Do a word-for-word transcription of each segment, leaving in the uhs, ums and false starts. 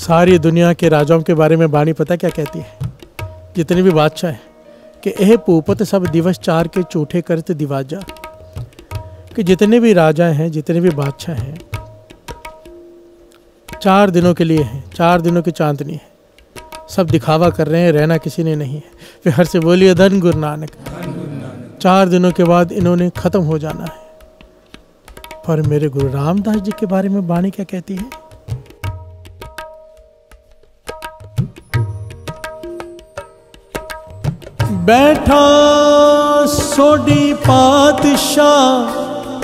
सारी दुनिया के राजाओं के बारे में बाणी पता क्या कहती है, जितने भी बादशाह हैं, कि एह भूपत सब दिवस चार के चूठे करत दिवाजा, कि जितने भी राजा हैं, जितने भी बादशाह हैं, चार दिनों के लिए हैं, चार दिनों की चांदनी है, सब दिखावा कर रहे हैं, रहना किसी ने नहीं है। फिर हर से बोलिए धन गुरु नानक। चार दिनों के बाद इन्होंने खत्म हो जाना है। पर मेरे गुरु रामदास जी के बारे में बाणी क्या कहती है? बैठा सोडी पातशाह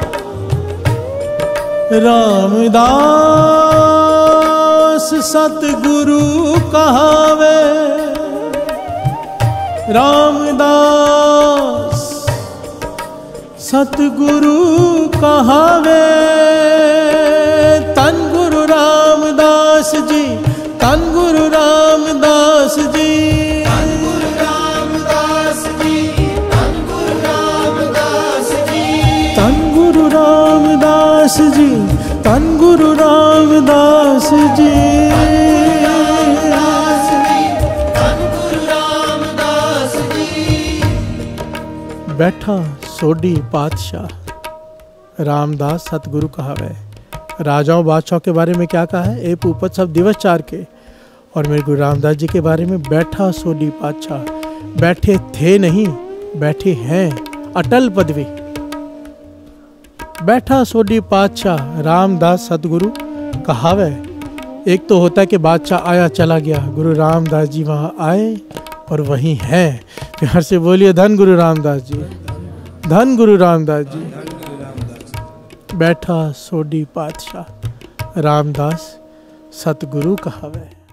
रामदास सतगुरु कहावे, रामदास सतगुरु कहावे। तन गुरु रामदास जी, तन गुरु रामदास जी, तन गुरु रामदास जी, तन गुरु रामदास जी, तन गुरु रामदास जी, तन गुरु रामदास जी, तन गुरु रामदास जी। बैठा सोडी पातशाह रामदास सतगुरु कहावे। राजाओं बादशाह के बारे में क्या कहा है? ए भूपत सब दिवस चार के। और मेरे गुरु रामदास जी के बारे में बैठा सोडी पातशाह, बैठे थे नहीं, बैठे हैं, अटल पदवी। बैठा सोडी पातशाह रामदास सतगुरु कहावे। एक तो होता है कि बादशाह आया चला गया, गुरु रामदास जी वहाँ आए और वहीं हैं। प्यार से बोलिए धन गुरु रामदास जी, धन गुरु रामदास जी। बैठा सोडी पातशाह रामदास सतगुरु कहावे।